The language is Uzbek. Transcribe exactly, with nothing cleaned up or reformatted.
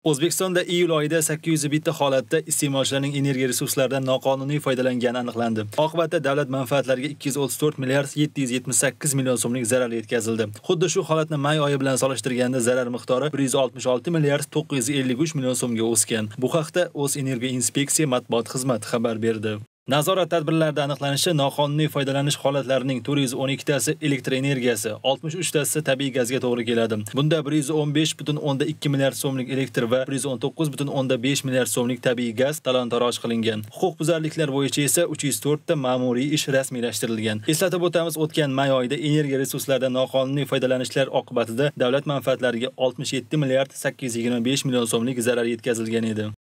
O'zbekistonda iyul oyida sakkiz yuz bitta holatda iste'molchilarning energiya resurslaridan noqonuniy foydalangani aniqlandi. Oqibatda davlat manfaatlariga ikki yuz o'ttiz to'rt milliard yetti yuz yetmish sakkiz million so'mlik zarar yetkazildi. Xuddi shu holatni may oyi bilan solishtirganda zarar miqdori bir yuz oltmish olti milliard to'qqiz yuz ellik uch million so'mga o'sgan. Bu haqda O'zenergo inspeksiya matbuot xizmati xabar berdi. Nazorat tadbirlarida aniqlanishicha, noqonuniy foydalanish holatlarining to'rt yuz o'n ikki tasi elektr energiyasi, oltmish uch tasi tabiiy gazga to'g'ri keladi. Bunda bir yuz o'n besh butun o'nda ikki milliard so'mlik elektr va bir yuz o'n to'qqiz butun o'nda besh milliard so'mlik tabiiy gaz talon-taroj qilingan. Huquqbuzarliklar bo'yicha esa uch yuz to'rt ta ma'muriy ish rasmiylashtirilgan. Eslatib o'tamiz, o'tgan may oyida energiya resurslaridan noqonuniy foydalanishlar oqibatida davlat manfaatlariga oltmish yetti milliard sakkiz yuz yigirma besh million so'mlik zarar yetkazilgan edi.